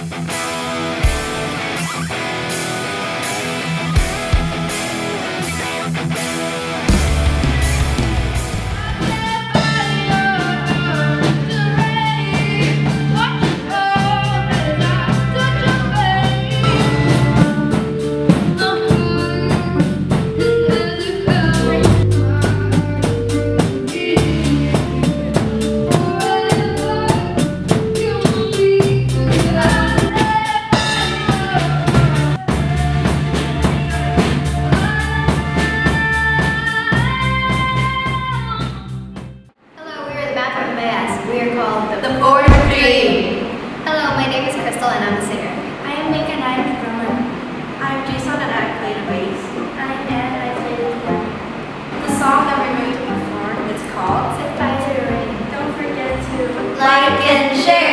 We are called The Fourth Tree. Hello, my name is Crystal and I'm a singer. I am Nick and I am a drummer. I'm Jason and I play the bass. I am Dan and I play the piano. The song that we're going to perform is called Sit by the rain. Don't forget to Like and share.